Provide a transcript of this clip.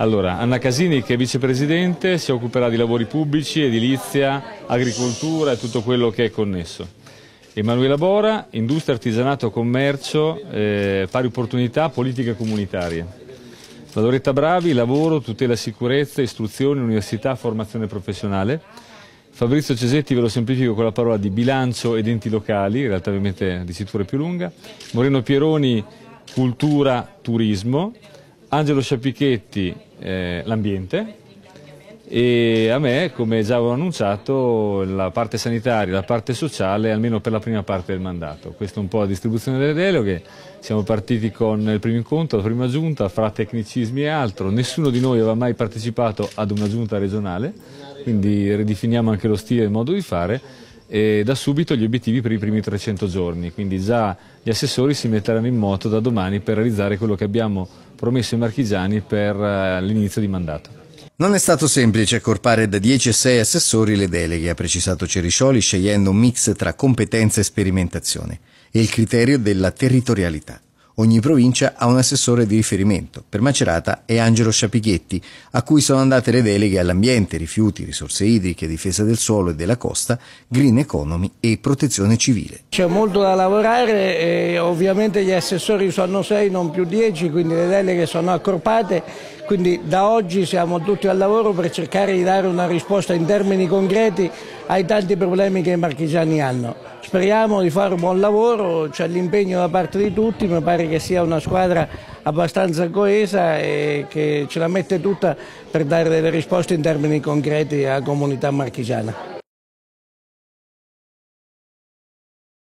Allora, Anna Casini, che è vicepresidente, si occuperà di lavori pubblici, edilizia, agricoltura e tutto quello che è connesso. Emanuela Bora, industria, artigianato, commercio, pari opportunità, politiche comunitarie. La Loretta Bravi, lavoro, tutela, sicurezza, istruzione, università, formazione professionale. Fabrizio Cesetti, ve lo semplifico con la parola, di bilancio ed enti locali, in realtà ovviamente la dicitura è più lunga. Moreno Pieroni, cultura, turismo. Angelo Sciapichetti, l'ambiente, e a me, come già avevo annunciato, la parte sanitaria, la parte sociale, almeno per la prima parte del mandato. Questa è un po' la distribuzione delle deleghe. Siamo partiti con il primo incontro, la prima giunta, fra tecnicismi e altro. Nessuno di noi aveva mai partecipato ad una giunta regionale, quindi ridefiniamo anche lo stile e il modo di fare, e da subito gli obiettivi per i primi 300 giorni, quindi già gli assessori si metteranno in moto da domani per realizzare quello che abbiamo promesso ai marchigiani per l'inizio di mandato. Non è stato semplice accorpare da 10 a 6 assessori le deleghe, ha precisato Ceriscioli, scegliendo un mix tra competenza e sperimentazione e il criterio della territorialità. Ogni provincia ha un assessore di riferimento. Per Macerata è Angelo Sciapichetti, a cui sono andate le deleghe all'ambiente, rifiuti, risorse idriche, difesa del suolo e della costa, green economy e protezione civile. C'è molto da lavorare e ovviamente gli assessori sono 6, non più 10, quindi le deleghe sono accorpate. Quindi da oggi siamo tutti al lavoro per cercare di dare una risposta in termini concreti ai tanti problemi che i marchigiani hanno. Speriamo di fare un buon lavoro, c'è l'impegno da parte di tutti, mi pare che sia una squadra abbastanza coesa e che ce la mette tutta per dare delle risposte in termini concreti alla comunità marchigiana.